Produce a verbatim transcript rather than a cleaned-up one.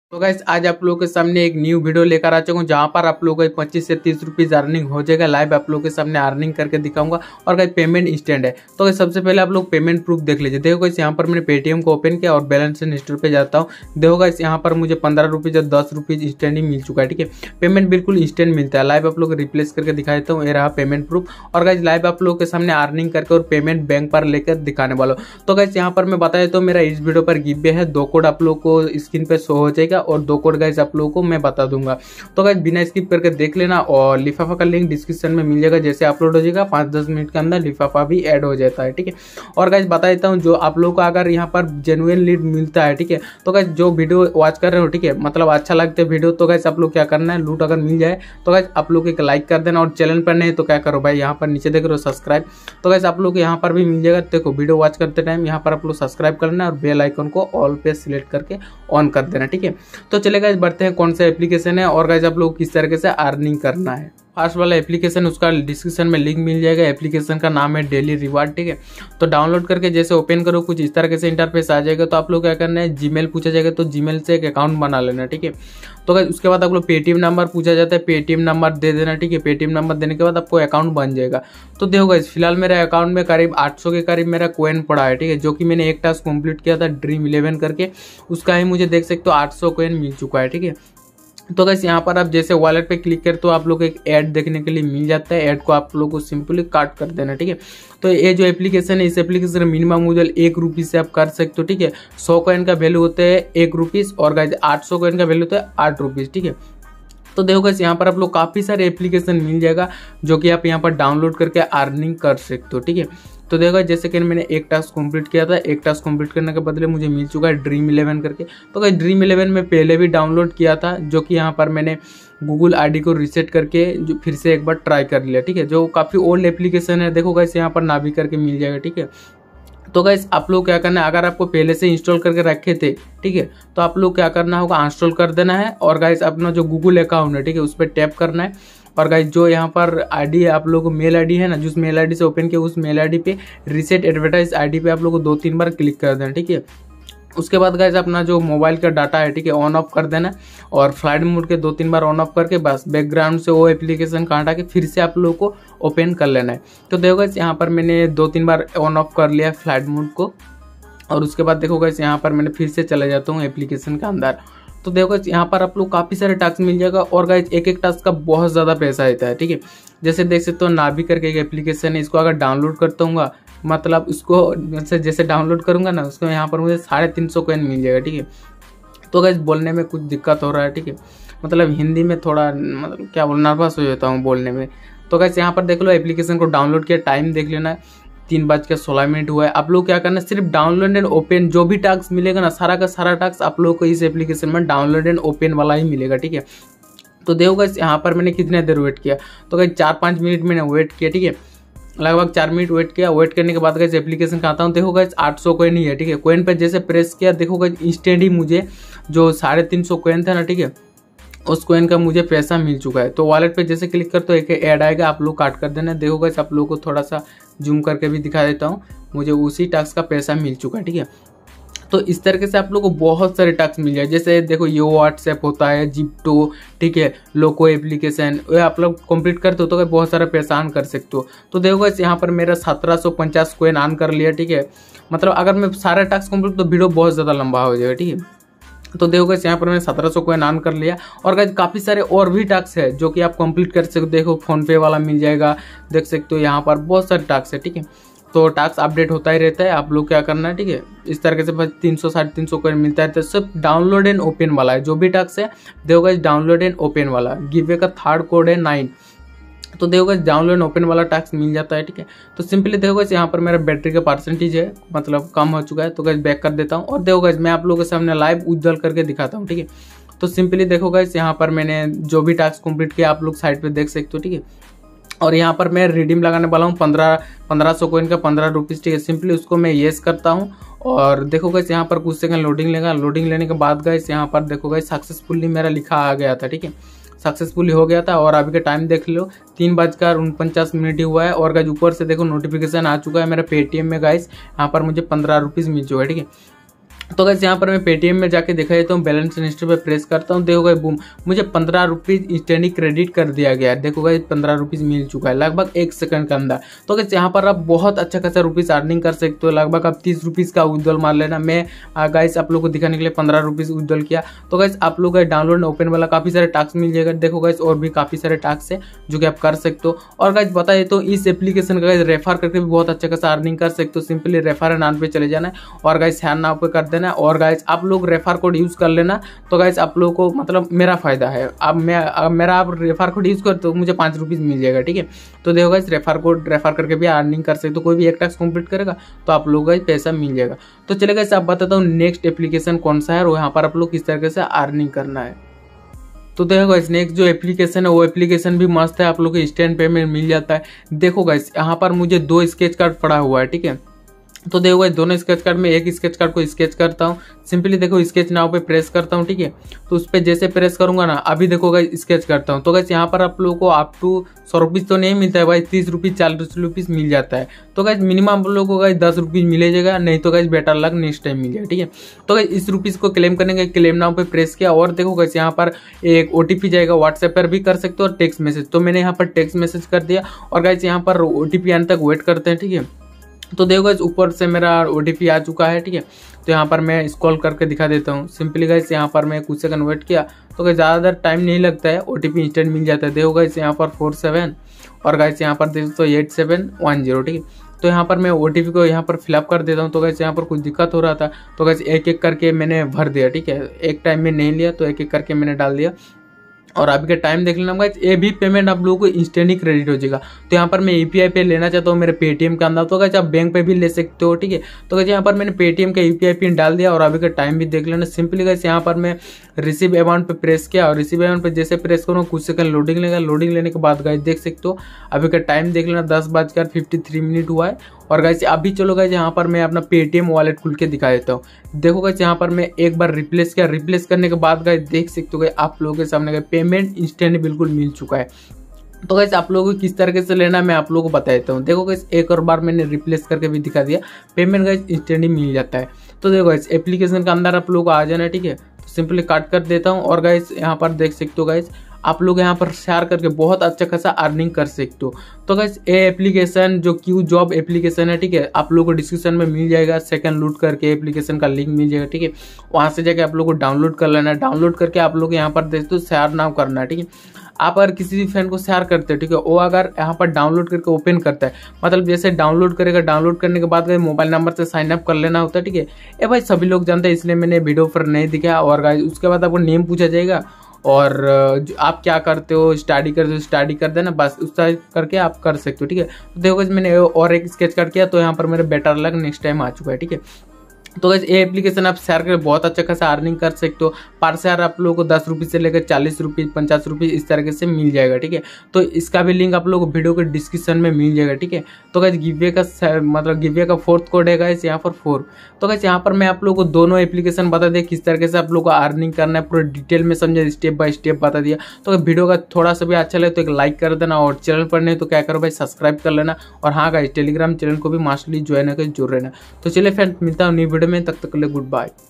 तो गाइस आज आप लोगों के सामने एक न्यू वीडियो लेकर आ चुका हूँ जहाँ पर आप लोगों को पच्चीस से तीस रुपीज अर्निंग हो जाएगा। लाइव आप लोगों के सामने अर्निंग करके दिखाऊंगा और गाइस पेमेंट इंस्टेंट है। तो गाइस सबसे पहले आप लोग पेमेंट प्रूफ देख लीजिए। देखो गाइस यहाँ पर मैंने पेटीएम को ओपन किया और बैलेंस हिस्ट्री पे जाता हूँ। देखो गाइस यहाँ पर मुझे पंद्रह रुपीज और दस रुपीज इंस्टेंट ही मिल चुका है। ठीक है, पेमेंट बिल्कुल इंस्टेंट मिलता है। लाइव आप लोग रिप्लेस करके दिखा देता हूँ। ये रहा पेमेंट प्रूफ और गाइस लाइव आप लोगों के सामने अर्निंग करके और पेमेंट बैंक पर लेकर दिखाने वाला हूँ। तो गाइस यहाँ पर मैं बता देता हूँ मेरा इस वीडियो पर गिव है। दो कोड आप लोग को स्क्रीन पे शो हो जाएगा और दो कोड गाइस आप लोगों को मैं बता दूंगा। तो गाइस बिना स्किप करके देख लेना और लिफाफा का लिंक डिस्क्रिप्शन में मिल जाएगा। जैसे अपलोड हो जाएगा पाँच दस मिनट के अंदर लिफाफा भी ऐड हो जाता है। ठीक है, और गाइस बता देता हूँ जो आप लोगों को अगर यहाँ पर जेन्युइन लीड मिलता है, ठीक है, तो गाइस जो वीडियो वॉच कर रहे हो, ठीक है, मतलब अच्छा लगता है वीडियो, तो गाइस आप लोग क्या करना है, लूट अगर मिल जाए तो गाइस आप लोग एक लाइक कर देना और चैनल पर नहीं तो क्या करो भाई, यहाँ पर नीचे देख रहे हो सब्सक्राइब, तो गाइस आप लोग यहाँ पर भी मिल जाएगा। देखो वीडियो वॉच करते टाइम यहाँ पर आप लोग सब्सक्राइब करना है और बेल आइकन को ऑल पे सिलेक्ट करके ऑन कर देना। ठीक है, तो चले गाइस बढ़ते हैं कौन सा एप्लीकेशन है और गाइस आप लोग किस तरीके से अर्निंग करना है। फर्स्ट वाला एप्लीकेशन उसका डिस्क्रिप्शन में लिंक मिल जाएगा। एप्लीकेशन का नाम है डेली रिवार्ड। ठीक है, तो डाउनलोड करके जैसे ओपन करो कुछ इस तरह से इंटरफेस आ जाएगा। तो आप लोग क्या करना है, जीमेल पूछा जाएगा तो जीमेल से एक अकाउंट बना लेना। ठीक है, तो उसके बाद आप लोग पेटीएम नंबर पूछा जाता है, पेटीएम नंबर दे देना। ठीक है, पेटीएम नंबर देने के बाद आपको अकाउंट बन जाएगा। तो देखो गाइस फिलहाल मेरे अकाउंट में करीब आठ सौ के करीब मेरा कोइन पड़ा है। ठीक है, जो कि मैंने एक टास्क कंप्लीट किया था ड्रीम इलेवन करके, उसका ही मुझे देख सकते हो आठ सौ कोइन मिल चुका है। ठीक है, तो गाइस यहाँ पर आप जैसे वॉलेट पे क्लिक कर तो आप लोग एक ऐड देखने के लिए मिल जाता है। ऐड को आप लोग को सिंपली काट कर देना। ठीक है, तो ये जो एप्लीकेशन है इस एप्लीकेशन में मिनिमम यूजर एक रुपीज से आप कर सकते हो। ठीक है, सौ कॉइन का वैल्यू होता है एक रुपीज और गाइस आठ सौ कॉइन का वैल्यू होता है आठ रुपीज। ठीक है, तो देखो गाइस यहाँ पर आप लोग काफी सारे एप्लीकेशन मिल जाएगा जो कि आप यहाँ पर डाउनलोड करके अर्निंग कर सकते हो। ठीक है, तो देखो जैसे कि मैंने एक टास्क कंप्लीट किया था, एक टास्क कंप्लीट करने के बदले मुझे मिल चुका है ड्रीम इलेवन करके। तो गाइस ड्रीम इलेवन में पहले भी डाउनलोड किया था, जो कि यहाँ पर मैंने गूगल आईडी को रीसेट करके जो फिर से एक बार ट्राई कर लिया। ठीक है, जो काफ़ी ओल्ड एप्लीकेशन है। देखो गाइस यहाँ पर नाभी करके मिल जाएगा। ठीक है, तो गाइस आप लोग क्या करना है, अगर आपको पहले से इंस्टॉल करके रखे थे, ठीक है, तो आप लोग क्या करना होगा, अनइंस्टॉल कर देना है और गाइस अपना जो गूगल अकाउंट है, ठीक है, उस पर टैप करना है और गाइस जो यहाँ पर आईडी है आप लोग को मेल आईडी है ना, जिस मेल आईडी से ओपन किया उस मेल आईडी पे रीसेट एडवर्टाइज आईडी पे आप लोग को दो तीन बार क्लिक कर देना। ठीक है, उसके बाद गाइस अपना जो मोबाइल का डाटा है, ठीक है, ऑन ऑफ कर देना और फ्लाइट मोड के दो तीन बार ऑन ऑफ करके बस बैकग्राउंड से वो एप्लीकेशन का हटा के फिर से आप लोगों को ओपन कर लेना है। तो देखो गाइस यहाँ पर मैंने दो तीन बार ऑन ऑफ कर लिया फ्लाइट मोड को और उसके बाद देखो गाइस यहाँ पर मैंने फिर से चले जाता हूँ एप्लीकेशन के अंदर। तो देखो गाइस यहाँ पर आप लोग काफ़ी सारे टास्क मिल जाएगा और गाइस एक एक टास्क का बहुत ज़्यादा पैसा आता है। ठीक है, जैसे देख सकते हो नाभी करके एक एप्लीकेशन है, इसको अगर डाउनलोड करता हूँ मतलब इसको जैसे जैसे डाउनलोड करूँगा ना, उसको यहाँ पर मुझे साढ़े तीन सौ कोइन मिल जाएगा। ठीक है, तो गाइस बोलने में कुछ दिक्कत हो रहा है। ठीक है, मतलब हिंदी में थोड़ा मतलब क्या बोल नर्वस हो जाता हूँ बोलने में। तो गाइस यहाँ पर देख लो एप्लीकेशन को डाउनलोड किया, टाइम देख लेना तीन बज के सोलह मिनट हुआ है। आप लोग क्या करना है, सिर्फ डाउनलोड एंड ओपन जो भी टास्क मिलेगा ना, सारा का सारा टास्क आप लोग को इस एप्लीकेशन में डाउनलोड एंड ओपन वाला ही मिलेगा। ठीक है, तो देखो गाइस यहाँ पर मैंने कितने देर वेट किया, तो गाइस चार पाँच मिनट मैंने वेट किया। ठीक है, लगभग चार मिनट वेट किया। वेट करने के बाद गाइस एप्लीकेशन का आता हूँ, देखो गाइस आठ सौ कोइन ही है। ठीक है, कोइन पर जैसे प्रेस किया देखो गाइस इंस्टेंट ही मुझे जो साढ़े तीन सौ कोइन था ना, ठीक है, उस कोइन का मुझे पैसा मिल चुका है। तो वॉलेट पे जैसे क्लिक कर तो एक ऐड आएगा, आप लोग काट कर देना। देखो गाइस आप लोगों को थोड़ा सा जूम करके भी दिखा देता हूँ, मुझे उसी टास्क का पैसा मिल चुका है। ठीक है, तो इस तरीके से आप लोग को बहुत सारे टास्क मिल जाए। जैसे देखो ये व्हाट्सएप होता है, जिप्टो, ठीक है, लोको एप्लीकेशन, ये आप लोग कंप्लीट करते हो तो बहुत सारा पैसा अर्न कर सकते हो। तो देखो गाइस यहाँ पर मेरा सत्रह सौ पचास कोइन अर्न कर लिया। ठीक है, मतलब अगर मैं सारा टास्क कंप्लीट तो वीडियो बहुत ज़्यादा लंबा हो जाएगा। ठीक है, तो देखो गाइस यहाँ पर मैंने सत्रह सौ कोइन अर्न कर लिया और गाइस काफ़ी सारे और भी टास्क है जो कि आप कंप्लीट कर सकते हो। देखो फोन पे वाला मिल जाएगा, देख सकते हो यहाँ पर बहुत सारे टास्क है। ठीक है, तो टास्क अपडेट होता ही रहता है, आप लोग क्या करना है, ठीक है, इस तरीके से बस तीन सौ साढ़े तीन सौ कोइन मिलता है। तो सब डाउनलोड एंड ओपन वाला है, जो भी टास्क है देखो गाइस डाउनलोड एंड ओपन वाला। गिवे का थर्ड कोड है नाइन, तो देखो गाइस डाउनलोड एंड ओपन वाला टास्क मिल जाता है। ठीक है, तो सिंपली देखो गाइस यहाँ पर मेरा बैटरी का परसेंटेज है मतलब कम हो चुका है, तो गाइस बैक कर देता हूँ और देखो गाइस मैं आप लोगों के सामने लाइव उज्जवल करके दिखाता हूँ। ठीक है, तो सिंपली देखो गाइस यहाँ पर मैंने जो भी टास्क कंप्लीट किया आप लोग साइड पे देख सकते हो। ठीक है, और यहाँ पर मैं रिडीम लगाने वाला हूँ पंद्रह पंद्रह सौ कोइन का पंद्रह रुपीज़। ठीक है, सिंपली उसको मैं येस करता हूँ और देखो गाइस यहाँ पर कुछ सेकंड लोडिंग लेगा। लोडिंग लेने के बाद गाइस यहाँ पर देखो गाइस सक्सेसफुली मेरा लिखा आ गया था। ठीक है, सक्सेसफुली हो गया था और अभी का टाइम देख लो तीन बजकर उनपचास मिनट ही हुआ है और गाइस ऊपर से देखो नोटिफिकेशन आ चुका है मेरा पेटीएम में गाइस, यहाँ पर मुझे पंद्रह रुपीज़ मिल चुका है। ठीक है, तो गाइस यहाँ पर मैं पेटीएम में जाके देखा जाता हूँ, बैलेंस हिस्ट्री पे प्रेस करता हूँ, देखो गाइस बूम मुझे पंद्रह रुपीज इंस्टेंटली क्रेडिट कर दिया गया है। देखो गाइस पंद्रह रुपीज मिल चुका है लगभग एक सेकंड के अंदर। तो गाइस यहाँ पर आप बहुत अच्छा खासा रुपीज अर्निंग कर सकते हो। लगभग आप तीस रुपीज का विड्रॉल मार लेना। मैं गाइस आप लोग को दिखाने के लिए पंद्रह रुपीज विड्रॉल किया। तो गाइस आप लोग डाउनलोड ओपन वाला काफी सारे टास्क मिल जाएगा। देखो गाइस और भी काफी सारे टास्क है जो कि आप कर सकते हो। और गाइस बताइए तो इस एप्लीकेशन का रेफर करके भी बहुत अच्छा खासा अर्निंग कर सकते हो। सिंपली रेफर नाम पे चले जाना है और गाइस हैंड नाम पे कर देना है और गाइस आप लोग रेफर कोड यूज कर लेना। तो गाइस आप लोगों को मतलब मेरा फायदा है, अब मैं अब मेरा आप रेफर कोड यूज करते हो मुझे पाँच रुपीज मिल जाएगा। ठीक है, तो देखो गाइस रेफर कोड रेफर करके भी अर्निंग कर सकते हो। कोई भी एक टास्क कंप्लीट करेगा तो आप लोग गाइस पैसा मिल जाएगा। तो चले गाइस आप बताता हूँ नेक्स्ट एप्लीकेशन कौन सा है और यहाँ पर आप लोग किस तरीके से अर्निंग करना है। तो देखो गाइस नेक्स्ट जो एप्लीकेशन है वो एप्लीकेशन भी मस्त है, आप लोग को इंस्टेंट पेमेंट मिल जाता है। देखो गाइस यहाँ पर मुझे दो स्केच कार्ड पड़ा हुआ है। ठीक है, तो देखो गाइस दोनों स्केच कार्ड में एक स्केच कार्ड को स्केच करता हूँ। सिंपली देखो स्केच नाउ पे प्रेस करता हूँ। ठीक है, तो उस पर जैसे प्रेस करूंगा ना अभी देखो गाइस स्केच करता हूँ। तो गाइस यहाँ पर आप लोगों को अप टू सौ रुपीज तो नहीं मिलता है भाई, तीस रुपीज चालीस रुपीज मिल जाता है। तो गाइस मिनिमम आप लोगों को गाइस दस रुपीज मिले जाएगा, नहीं तो guys better luck next time मिल जाएगा। ठीक है, तो गाइस इस रुपीज को क्लेम करने के क्लेम नाउ पे प्रेस किया और देखो गाइस यहाँ पर एक ओटीपी जाएगा। व्हाट्सएप पर भी कर सकते हो और टेक्स्ट मैसेज, तो मैंने यहाँ पर टेक्स्ट मैसेज कर दिया और गाइस यहाँ पर ओटीपी आने तक वेट करते हैं। ठीक है, तो देखो गाइस ऊपर से मेरा ओटीपी आ चुका है। ठीक है, तो यहाँ पर मैं स्क्रॉल करके दिखा देता हूँ। सिंपली गाइस यहाँ पर मैं कुछ सेकंड वेट किया तो गाइस ज़्यादा टाइम नहीं लगता है, ओटीपी इंस्टेंट मिल जाता है। देखो गाइस यहाँ पर फोर सेवन और गाइस यहाँ पर देखो तो एट सेवन वन जीरो। ठीक है, तो यहाँ पर मैं ओटीपी को यहाँ पर फिलअप कर देता हूँ। तो गाइस यहाँ पर कुछ दिक्कत हो रहा था तो गाइस एक एक करके मैंने भर दिया। ठीक है, एक टाइम में नहीं लिया तो एक एक करके मैंने डाल दिया और अभी का टाइम देख लेना गाइस। ये भी पेमेंट आप लोगों को इंस्टेंट ही क्रेडिट हो जाएगा। तो यहाँ पर मैं यूपीआई पे लेना चाहता हूँ मेरे पेटीएम के अंदर, तो गाइस आप बैंक पे भी ले सकते हो। ठीक है, तो गाइस यहाँ पर मैंने पेटीएम का यूपीआई पिन डाल दिया और अभी का टाइम भी देख लेना। सिंपली गाइस यहाँ पर मैं रिसीव अमाउंट पे प्रेस किया और रिसीव अमाउंट पे जैसे प्रेस करूँ कुछ सेकंड लोडिंग लेगा। लोडिंग लेने के बाद गाइस देख सकते हो अभी का टाइम देख लेना दस बजकर फिफ्टी थ्री मिनट हुआ है। और गाइस अभी चलो गाइस यहाँ पर मैं अपना पेटीएम वॉलेट खुल के दिखा देता हूँ। देखो गाइस यहाँ पर मैं एक बार रिप्लेस किया, रिप्लेस करने के बाद गाइस देख सकते हो गाइस आप लोगों के सामने गाइस पेमेंट इंस्टेंट बिल्कुल मिल चुका है। तो गाइस आप लोगों को किस तरीके से लेना है मैं आप लोगों को बता देता हूँ। देखो गाइस एक और बार मैंने रिप्लेस करके भी दिखा दिया, पेमेंट गाइस इंस्टेंट ही मिल जाता है। तो देखो गाइस एप्लीकेशन के अंदर आप लोगों को आ जाना है। ठीक है, तो सिंपली काट कर देता हूँ और गाइस यहाँ पर देख सकते हो गाइस आप लोग यहाँ पर शेयर करके बहुत अच्छा खासा अर्निंग कर सकते हो। तो गाइस ये एप्लीकेशन जो क्यू जॉब एप्लीकेशन है, ठीक है, आप लोगों को डिस्क्रिप्शन में मिल जाएगा। सेकंड लूट करके एप्लीकेशन का लिंक मिल जाएगा। ठीक है, वहाँ से जाके आप लोग को डाउनलोड कर लेना है। डाउनलोड करके आप लोग यहाँ पर देखते हो शेयर नाउ करना है। ठीक है, आप अगर किसी भी फ्रेंड को शेयर करते हो, ठीक है, वो अगर यहाँ पर डाउनलोड करके ओपन करता है, मतलब जैसे डाउनलोड करेगा, डाउनलोड करने के बाद मोबाइल नंबर से साइन अप कर लेना होता है। ठीक है, ये भाई सभी लोग जानते हैं इसलिए मैंने वीडियो पर नहीं दिखाया। और गाइस उसके बाद आपको नेम पूछा जाएगा और आप क्या करते हो, स्टडी करते हो, स्टडी कर देना बस, उस तरह करके आप कर सकते हो। ठीक है, तो देखो मैंने और एक स्केच कर किया तो यहाँ पर मेरा बेटर लक नेक्स्ट टाइम आ चुका है। ठीक है, तो गाइस ये एप्लीकेशन आप शेयर करके बहुत अच्छा खासा अर्निंग कर सकते हो। पर शेयर आप लोगों को दस रुपये से लेकर चालीस रुपये पचास रुपये इस तरीके से मिल जाएगा। ठीक है, तो इसका भी लिंक आप लोगों को वीडियो के डिस्क्रिप्शन में मिल जाएगा। ठीक है, तो गाइस गिवे का मतलब गिवे का फोर्थ कोड है गाइस यहाँ पर फोर। तो गाइस यहाँ पर मैं आप लोगों को दोनों एप्लीकेशन बता दिया किस तरीके से आप लोगों को अर्निंग करना है, पूरा डिटेल में समझे, स्टेप बाय स्टेप बता दिया। तो वीडियो का थोड़ा सा भी अच्छा लगे तो एक लाइक कर देना और चैनल पर नहीं तो क्या करो भाई सब्सक्राइब कर लेना। और हाँ गाइस टेलीग्राम चैनल को भी मास्टली ज्वाइन होकर जुड़ रहना। तो चलिए फ्रेंड मिलता हूँ न्यू वीडियो में, तब तक के लिए गुड बाय।